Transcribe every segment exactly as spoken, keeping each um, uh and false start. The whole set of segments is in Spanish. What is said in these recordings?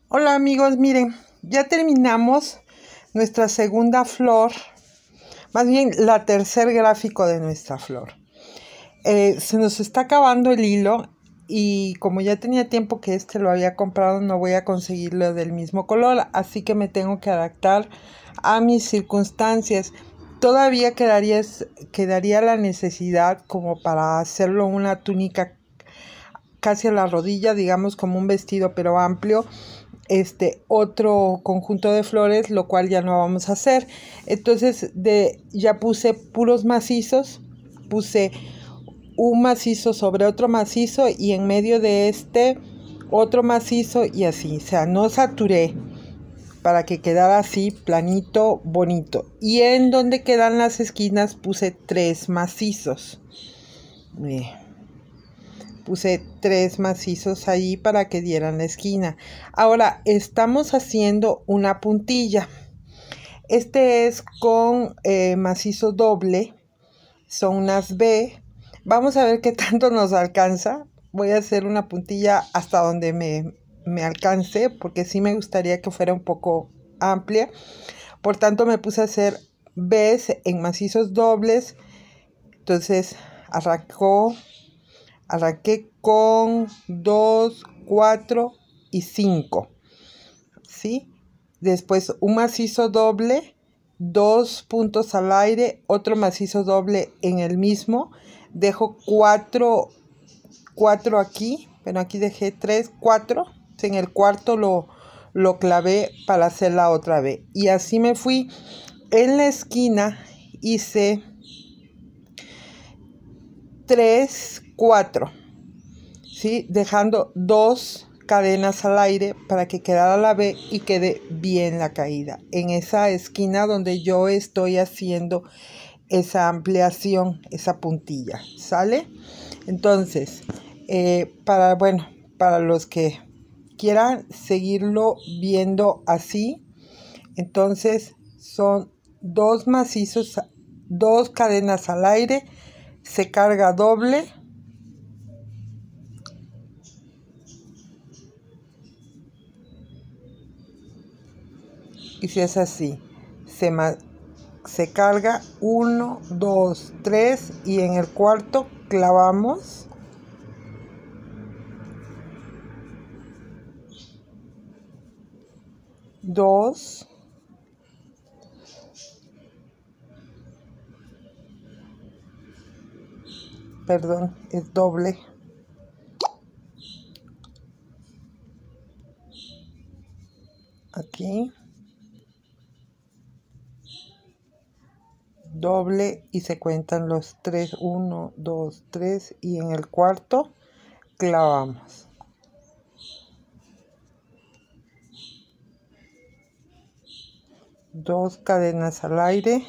Hola amigos, miren, ya terminamos nuestra segunda flor, más bien la tercer gráfico de nuestra flor. Eh, se nos está acabando el hilo y como ya tenía tiempo que este lo había comprado, no voy a conseguirlo del mismo color, así que me tengo que adaptar a mis circunstancias. Todavía quedaría, quedaría la necesidad como para hacerlo una túnica casi a la rodilla, digamos como un vestido pero amplio. Este otro conjunto de flores, lo cual ya no vamos a hacer. Entonces de ya puse puros macizos, puse un macizo sobre otro macizo y en medio de este otro macizo y así, o sea, no saturé para que quedara así planito, bonito. Y en donde quedan las esquinas puse tres macizos. Bien. Puse tres macizos ahí para que dieran la esquina. Ahora estamos haciendo una puntilla. Este es con eh, macizo doble. Son unas B. Vamos a ver qué tanto nos alcanza. Voy a hacer una puntilla hasta donde me, me alcance, porque sí me gustaría que fuera un poco amplia. Por tanto me puse a hacer B's en macizos dobles. Entonces arrancó. Arranqué con dos, cuatro y cinco, ¿sí? Después un macizo doble, dos puntos al aire, otro macizo doble en el mismo. Dejo cuatro, cuatro aquí, pero aquí dejé tres, cuatro. En el cuarto lo, lo clavé para hacer la otra vez. Y así me fui. En la esquina hice tres, cuatro. ¿Sí? Dejando dos cadenas al aire para que quedara la B y quede bien la caída en esa esquina donde yo estoy haciendo esa ampliación, esa puntilla, ¿sale? Entonces eh, para bueno para los que quieran seguirlo viendo así, entonces son dos macizos, dos cadenas al aire, se carga doble. Y si es así, se, se carga uno, dos, tres y en el cuarto clavamos dos, perdón, es doble, aquí, doble y se cuentan los tres, uno, dos, tres y en el cuarto clavamos. Dos cadenas al aire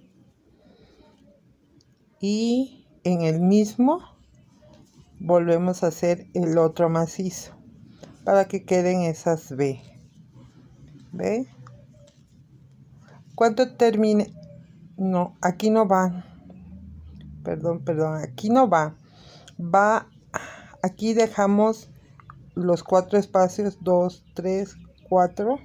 y en el mismo volvemos a hacer el otro macizo para que queden esas B. ¿Ve? ¿Cuánto termine? No, aquí no va. Perdón, perdón, aquí no va. Va, aquí dejamos los cuatro espacios, dos, tres, cuatro.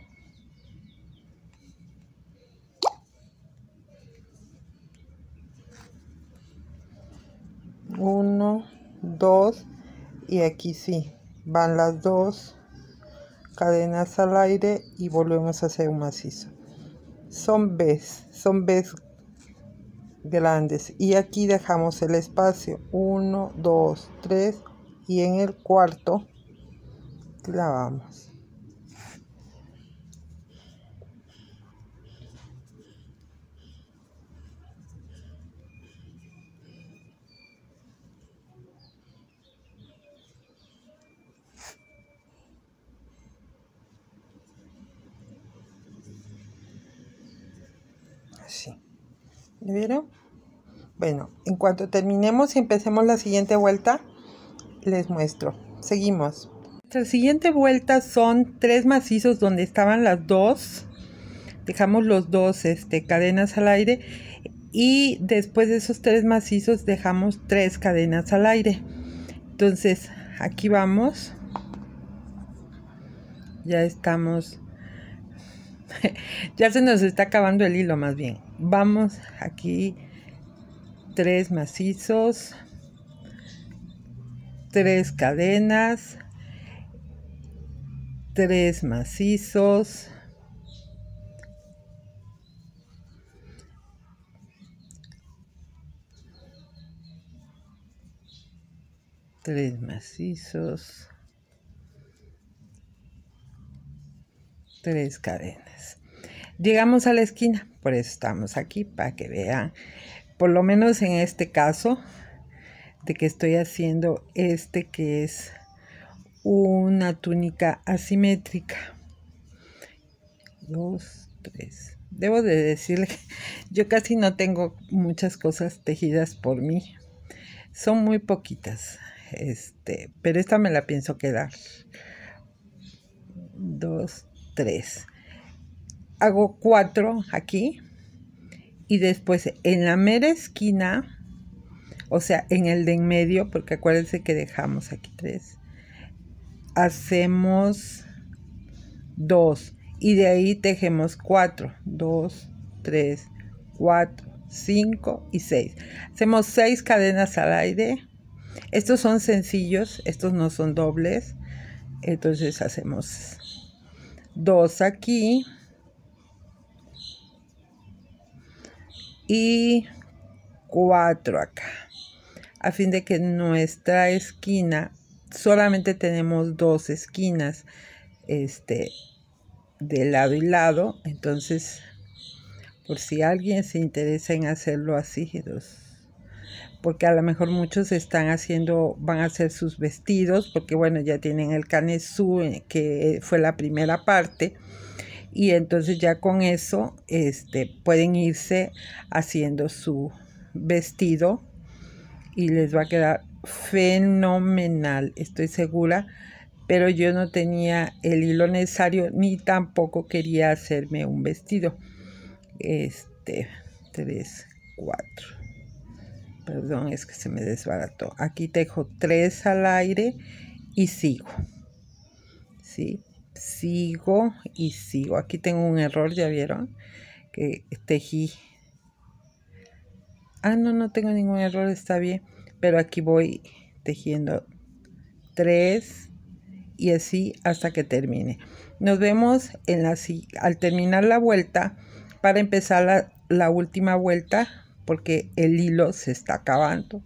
Uno, dos, y aquí sí, van las dos cadenas al aire y volvemos a hacer un macizo. Son B's, son B's grandes y aquí dejamos el espacio uno, dos, tres y en el cuarto clavamos. Así. ¿Me vieron? Bueno, en cuanto terminemos y empecemos la siguiente vuelta, les muestro. Seguimos. Nuestra siguiente vuelta son tres macizos donde estaban las dos. Dejamos los dos este, cadenas al aire. Y después de esos tres macizos dejamos tres cadenas al aire. Entonces, aquí vamos. Ya estamos, ya se nos está acabando el hilo más bien. Vamos aquí, tres macizos, tres cadenas, tres macizos, tres macizos, tres cadenas. Llegamos a la esquina, por eso estamos aquí, para que vean, por lo menos en este caso, de que estoy haciendo este que es una túnica asimétrica. Dos, tres. Debo de decirle que yo casi no tengo muchas cosas tejidas por mí. Son muy poquitas. Este, pero esta me la pienso quedar. Dos, tres. Hago cuatro aquí. Y después en la mera esquina, o sea, en el de en medio, porque acuérdense que dejamos aquí tres, hacemos dos. Y de ahí tejemos cuatro, dos, tres, cuatro, cinco y seis. Hacemos seis cadenas al aire. Estos son sencillos, estos no son dobles. Entonces hacemos dos aquí y cuatro acá, a fin de que nuestra esquina solamente tenemos dos esquinas, este, de lado y lado. Entonces, por si alguien se interesa en hacerlo así, dos, porque a lo mejor muchos están haciendo, van a hacer sus vestidos, porque bueno, ya tienen el canesú, que fue la primera parte, y entonces ya con eso este, pueden irse haciendo su vestido y les va a quedar fenomenal, estoy segura. Pero yo no tenía el hilo necesario, ni tampoco quería hacerme un vestido. Este, tres, cuatro. Perdón, es que se me desbarató. Aquí tejo tres al aire y sigo. ¿Sí? Sigo y sigo. Aquí tengo un error, ¿ya vieron? Que tejí. Ah, no, no tengo ningún error, está bien. Pero aquí voy tejiendo tres y así hasta que termine. Nos vemos en la, al terminar la vuelta para empezar la, la última vuelta, porque el hilo se está acabando.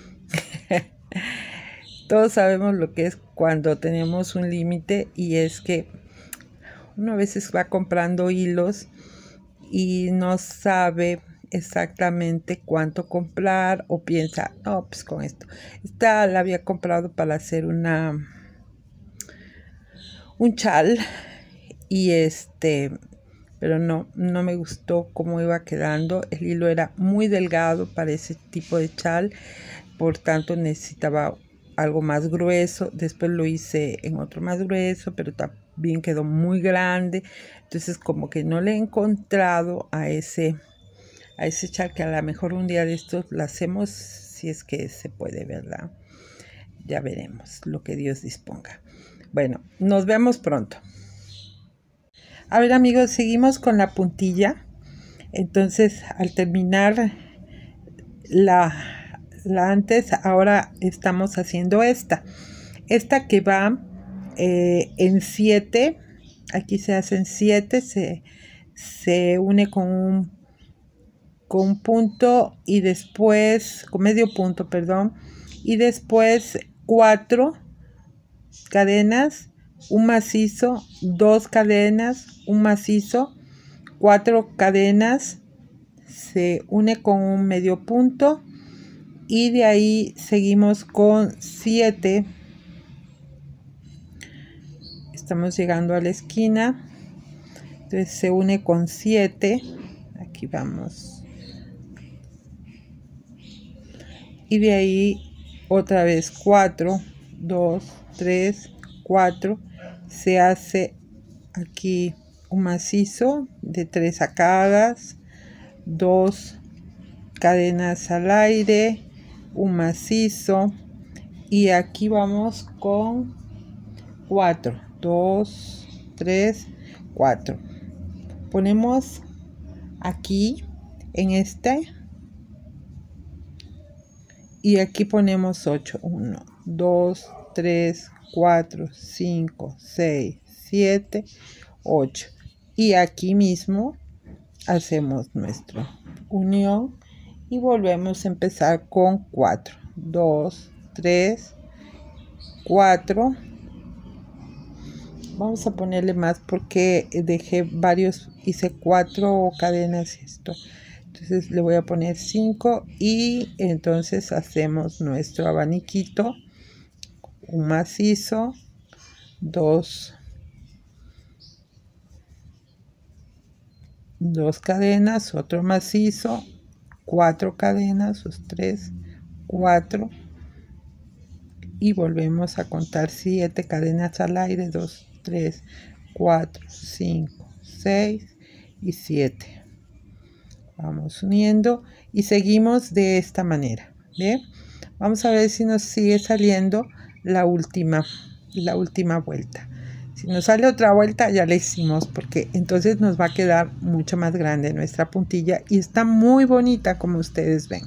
Todos sabemos lo que es cuando tenemos un límite, y es que uno a veces va comprando hilos y no sabe exactamente cuánto comprar, o piensa, no, pues con esto. Esta la había comprado para hacer una un chal, y este, pero no, no me gustó cómo iba quedando. El hilo era muy delgado para ese tipo de chal, por tanto necesitaba algo más grueso. Después lo hice en otro más grueso, pero también quedó muy grande. Entonces como que no le he encontrado a ese a ese chal, que a lo mejor un día de estos lo hacemos, si es que se puede, ¿verdad? Ya veremos lo que Dios disponga. Bueno, nos vemos pronto. A ver, amigos, seguimos con la puntilla. Entonces, al terminar la, la antes, ahora estamos haciendo esta. Esta que va eh, en siete. Aquí se hacen siete. Se, se une con un, con un punto, y después, con medio punto, perdón. Y después cuatro cadenas, un macizo, dos cadenas, un macizo, cuatro cadenas, se une con un medio punto, y de ahí seguimos con siete. Estamos llegando a la esquina, entonces se une con siete. Aquí vamos, y de ahí otra vez cuatro, dos, tres, cuatro. Se hace aquí un macizo de tres sacadas, dos cadenas al aire, un macizo, y aquí vamos con cuatro, dos, tres, cuatro. Ponemos aquí en este y aquí ponemos ocho. uno, dos, tres, cuatro, cinco, seis, siete, ocho. Y aquí mismo hacemos nuestra unión y volvemos a empezar con cuatro, dos, tres, cuatro. Vamos a ponerle más porque dejé varios, hice cuatro cadenas esto, entonces le voy a poner cinco y entonces hacemos nuestro abaniquito, un macizo, dos dos cadenas, otro macizo, cuatro cadenas, los tres, cuatro, y volvemos a contar siete cadenas al aire, dos, tres, cuatro, cinco, seis y siete. Vamos uniendo y seguimos de esta manera. ¿Bien? Vamos a ver si nos sigue saliendo la última, la última vuelta. Si nos sale otra vuelta ya la hicimos, porque entonces nos va a quedar mucho más grande nuestra puntilla y está muy bonita como ustedes ven.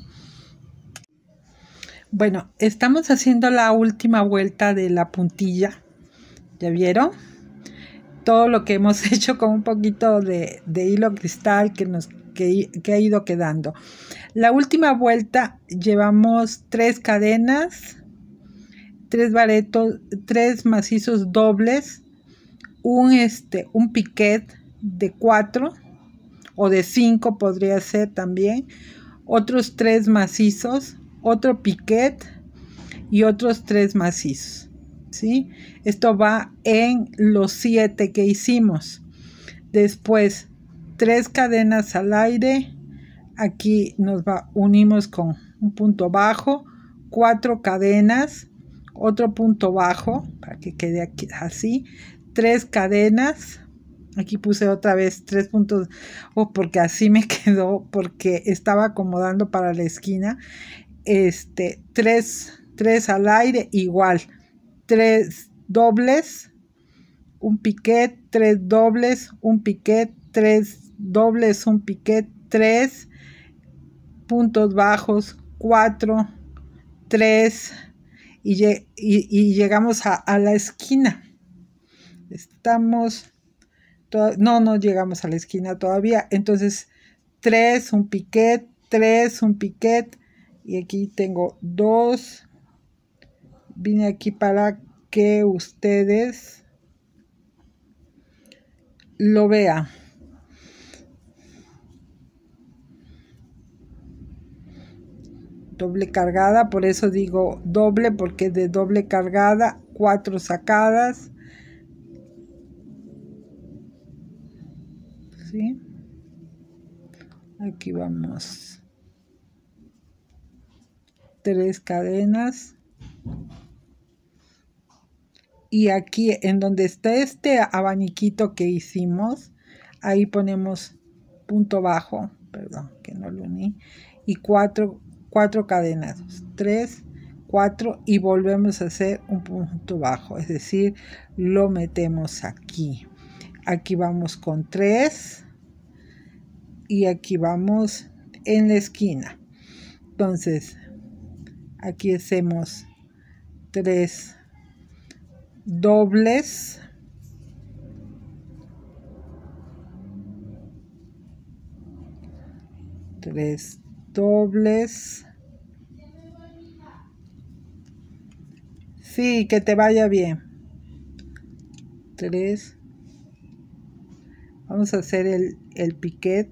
Bueno, estamos haciendo la última vuelta de la puntilla. ¿Ya vieron? Todo lo que hemos hecho con un poquito de, de hilo cristal que nos que, que ha ido quedando. La última vuelta llevamos tres cadenas, tres baretos, tres macizos dobles, un este un piquet de cuatro o de cinco podría ser también, otros tres macizos, otro piquet y otros tres macizos, ¿sí? Esto va en los siete que hicimos. Después tres cadenas al aire, aquí nos va, unimos con un punto bajo, cuatro cadenas, otro punto bajo para que quede aquí así, tres cadenas, aquí puse otra vez tres puntos, oh, porque así me quedó, porque estaba acomodando para la esquina, este, tres, tres al aire, igual, tres dobles, un piquet, tres dobles, un piquet, tres dobles, un piquet, tres puntos bajos, cuatro, tres, y, y, y llegamos a, a la esquina. Estamos, no, no llegamos a la esquina todavía, entonces tres, un piquet, tres, un piquet, y aquí tengo dos. Vine aquí para que ustedes lo vean. Doble cargada, por eso digo doble, porque de doble cargada, cuatro sacadas, ¿sí? Aquí vamos, tres cadenas, y aquí en donde está este abaniquito que hicimos, ahí ponemos punto bajo, perdón que no lo uní, y cuatro cuatro cadenas, tres, cuatro, y volvemos a hacer un punto bajo, es decir, lo metemos aquí. Aquí vamos con tres y aquí vamos en la esquina. Entonces, aquí hacemos tres dobles, tres dobles. Sí, que te vaya bien. Tres. Vamos a hacer el, el piquet.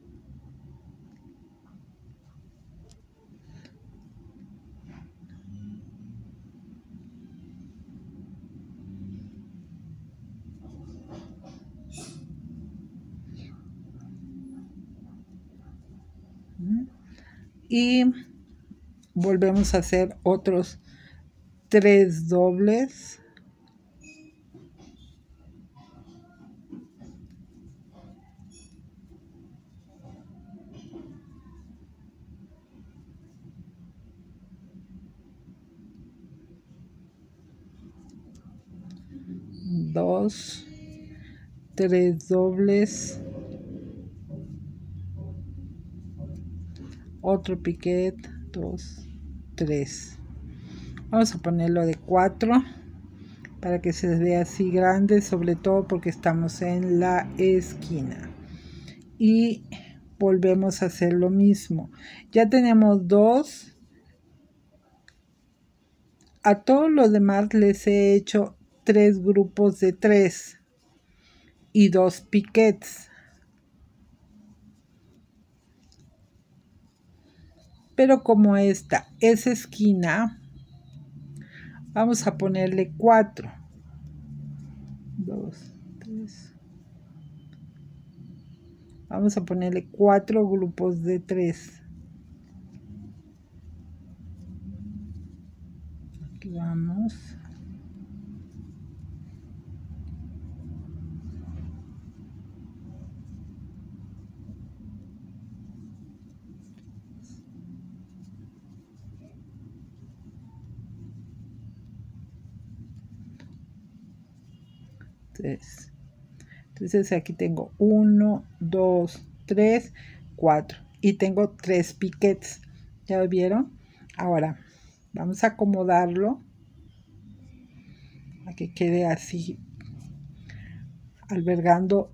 Y volvemos a hacer otros tres dobles, dos, tres dobles, otro piquet, dos, tres. Vamos a ponerlo de cuatro para que se vea así grande, sobre todo porque estamos en la esquina. Y volvemos a hacer lo mismo. Ya tenemos dos. A todos los demás les he hecho tres grupos de tres y dos piquets. Pero como esta es esquina, vamos a ponerle cuatro. dos, tres. Vamos a ponerle cuatro grupos de tres. Aquí vamos. Tres. Entonces aquí tengo uno, dos, tres, cuatro. Y tengo tres piquets. ¿Ya lo vieron? Ahora vamos a acomodarlo a que quede así, albergando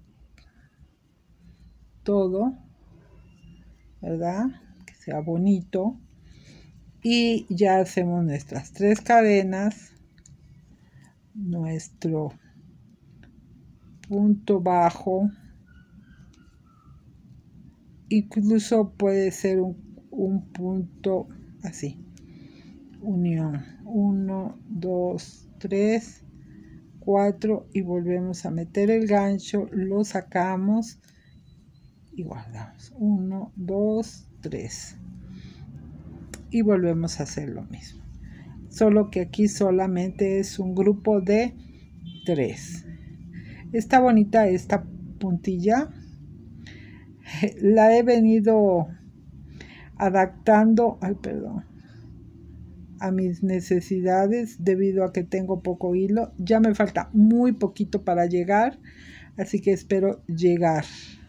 todo, ¿verdad? Que sea bonito. Y ya hacemos nuestras tres cadenas, nuestro punto bajo, incluso puede ser un, un punto así, unión, uno, dos, tres, cuatro, y volvemos a meter el gancho, lo sacamos y guardamos, uno, dos, tres, y volvemos a hacer lo mismo, solo que aquí solamente es un grupo de tres. Está bonita esta puntilla, la he venido adaptando, ay, perdón, a mis necesidades debido a que tengo poco hilo. Ya me falta muy poquito para llegar, así que espero llegar.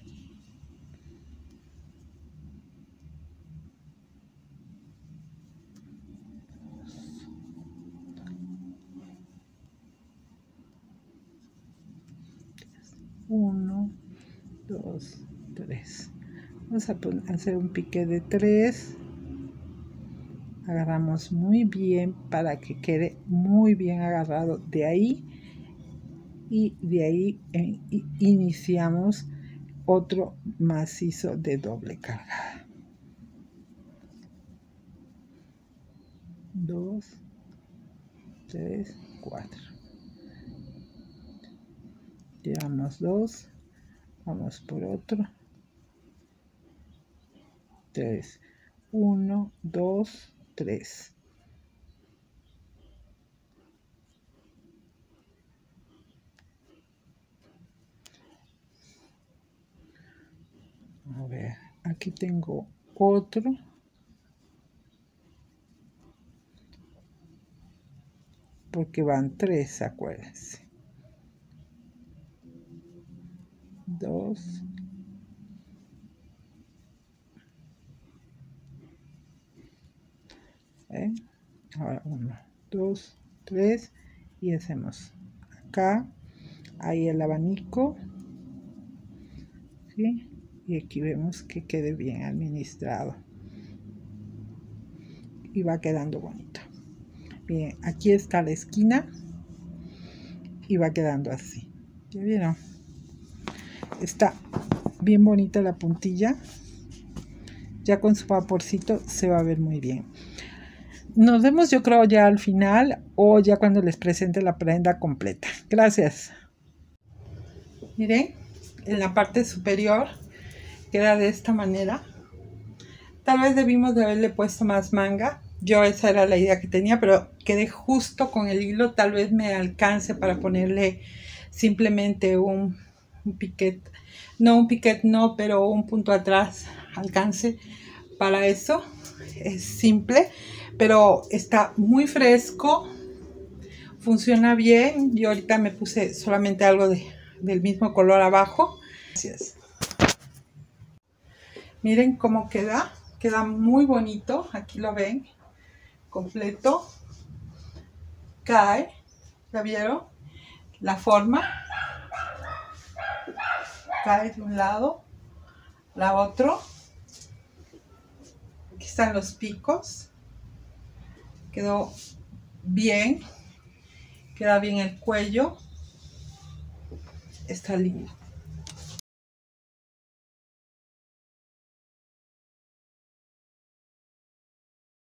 Uno, dos, tres. Vamos a hacer un pique de tres. Agarramos muy bien para que quede muy bien agarrado de ahí. Y de ahí eh, iniciamos otro macizo de doble cargada. Dos, tres, cuatro. Llevamos dos, vamos por otro, tres, uno, dos, tres. A ver, aquí tengo otro. Porque van tres, acuérdense. Dos. ¿Eh? Ahora uno, dos, tres. Y hacemos acá. Ahí el abanico. ¿Sí? Y aquí vemos que quede bien administrado. Y va quedando bonito. Bien, aquí está la esquina. Y va quedando así. ¿Ya vieron? Está bien bonita la puntilla. Ya con su vaporcito se va a ver muy bien. Nos vemos, yo creo, ya al final o ya cuando les presente la prenda completa. Gracias. Miren, en la parte superior queda de esta manera. Tal vez debimos de haberle puesto más manga. Yo esa era la idea que tenía, pero quedé justo con el hilo. Tal vez me alcance para ponerle simplemente un, un piquet. No un piquet, no, pero un punto atrás alcance para eso. Es simple, pero está muy fresco. Funciona bien. Yo ahorita me puse solamente algo de del mismo color abajo. Gracias. Miren cómo queda, queda muy bonito, aquí lo ven, completo, cae, ¿ya vieron? La forma, cae de un lado, la otro, aquí están los picos, quedó bien, queda bien el cuello, está lindo.